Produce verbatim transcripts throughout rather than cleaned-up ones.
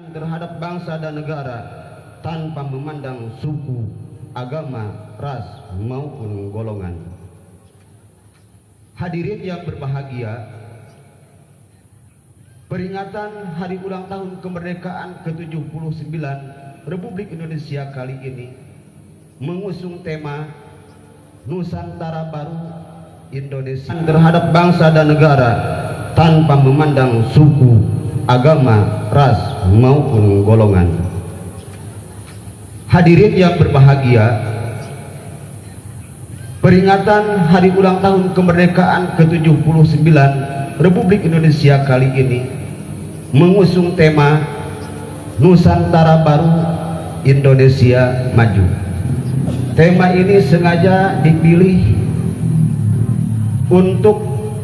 terhadap bangsa dan negara tanpa memandang suku, agama, ras maupun golongan. Hadirin yang berbahagia, peringatan hari ulang tahun kemerdekaan ke tujuh puluh sembilan Republik Indonesia kali ini mengusung tema Nusantara Baru Indonesia terhadap bangsa dan negara tanpa memandang suku, agama, ras maupun golongan. Hadirin yang berbahagia, peringatan hari ulang tahun kemerdekaan ke tujuh puluh sembilan Republik Indonesia kali ini mengusung tema Nusantara Baru Indonesia Maju. Tema ini sengaja dipilih untuk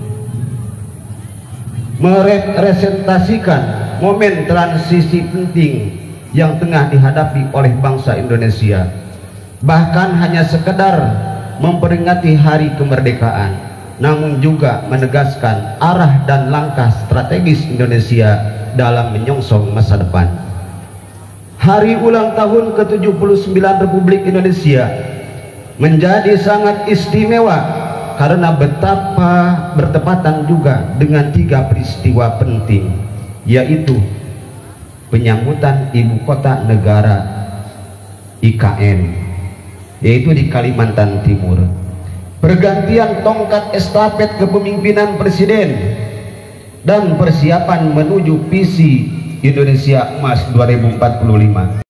merepresentasikan momen transisi penting yang tengah dihadapi oleh bangsa Indonesia. Bahkan hanya sekedar memperingati hari kemerdekaan, namun juga menegaskan arah dan langkah strategis Indonesia dalam menyongsong masa depan. Hari ulang tahun ke tujuh puluh sembilan Republik Indonesia menjadi sangat istimewa karena betapa bertepatan juga dengan tiga peristiwa penting, yaitu penyambutan ibu kota negara I K N, yaitu di Kalimantan Timur, pergantian tongkat estafet kepemimpinan presiden, dan persiapan menuju visi Indonesia Emas dua ribu empat puluh lima.